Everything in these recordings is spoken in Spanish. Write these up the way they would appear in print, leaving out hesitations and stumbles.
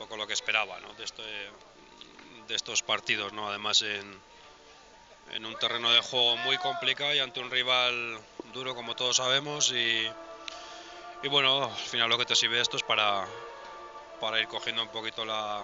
poco lo que esperaba, ¿no? De estos partidos, ¿no? Además en un terreno de juego muy complicado y ante un rival duro, como todos sabemos, y bueno, al final lo que te sirve esto es para ir cogiendo un poquito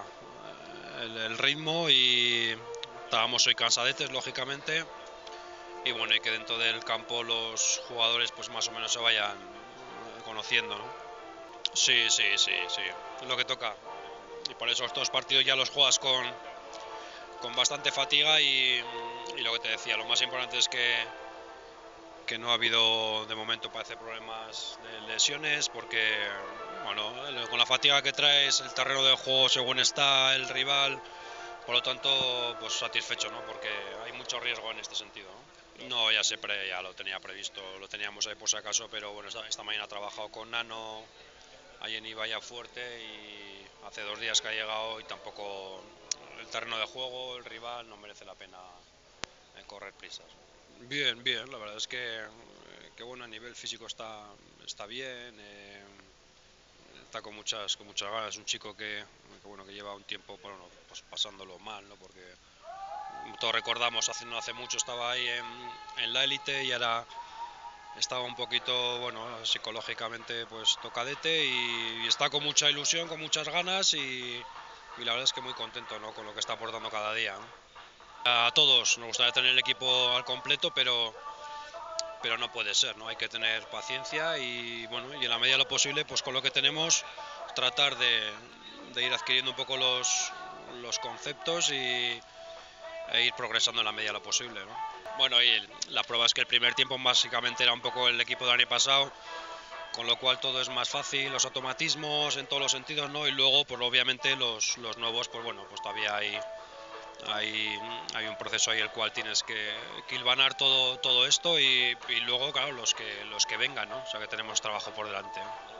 el ritmo, y estábamos hoy cansadetes, lógicamente, y bueno, y que dentro del campo los jugadores pues más o menos se vayan conociendo, ¿no? Sí, sí, sí, sí, es lo que toca, y por eso estos partidos ya los juegas con bastante fatiga, y lo que te decía, lo más importante es que no ha habido de momento, parece, problemas de lesiones, porque bueno, con la fatiga que traes, el terreno de juego según está el rival, por lo tanto pues satisfecho, ¿no? Porque hay mucho riesgo en este sentido, ¿no? No, ya lo tenía previsto, lo teníamos ahí por si acaso, pero bueno, esta mañana he trabajado con Nano ahí en Ibaya Fuerte, y hace 2 días que ha llegado, y tampoco el terreno de juego, el rival, no merece la pena correr prisas. Bien, bien, la verdad es que bueno, a nivel físico está bien, está con muchas ganas. Es un chico bueno, que lleva un tiempo, bueno, pues pasándolo mal, ¿no? Porque todos recordamos, no hace mucho estaba ahí en la élite, y ahora estaba un poquito, bueno, psicológicamente pues tocadete, y está con mucha ilusión, con muchas ganas, y la verdad es que muy contento, ¿no? Con lo que está aportando cada día, ¿no? A todos nos gustaría tener el equipo al completo, pero no puede ser, ¿no? Hay que tener paciencia, y bueno, y en la medida de lo posible, pues con lo que tenemos, tratar de ir adquiriendo un poco los conceptos, e ir progresando en la medida de lo posible, ¿no? Bueno, y la prueba es que el primer tiempo básicamente era un poco el equipo del año pasado, con lo cual todo es más fácil, los automatismos en todos los sentidos, ¿no? Y luego, pues obviamente los nuevos, pues bueno, pues todavía hay un proceso ahí el cual tienes que hilvanar todo esto, y luego, claro, los que vengan, ¿no? O sea que tenemos trabajo por delante, ¿no?